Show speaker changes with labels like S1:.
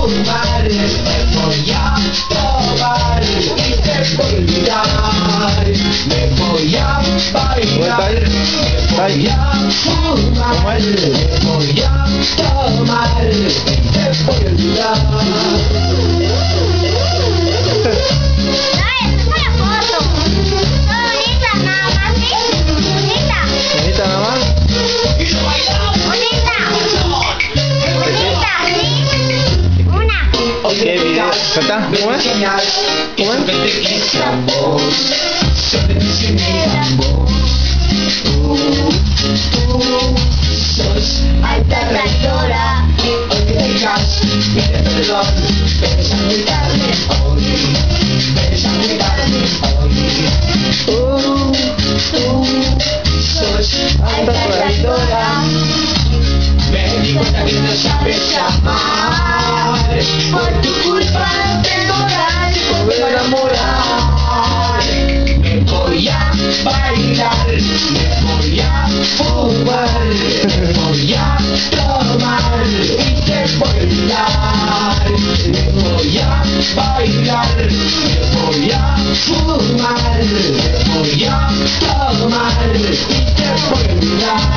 S1: fumar, me voy a tomar y te voy a olvidar. Me voy a bailar, me voy a fumar, me voy a tomar y te voy a olvidar.
S2: ¿Qué video? ¿Canta? ¿Cómo es? ¿Cómo es?
S1: Sos alta traidora, hoy te dejas pedir perdón, pero ya muy tarde hoy, pero ya muy tarde hoy. Sos alta traidora, me di cuenta que no sabes amar, por tu culpa no tengo ganas de volver a enamorar. Me voy a bailar, me voy a fumar, me voy a tomar y te voy a olvidar. Me voy a bailar, me voy a fumar, me voy a tomar y te voy a olvidar.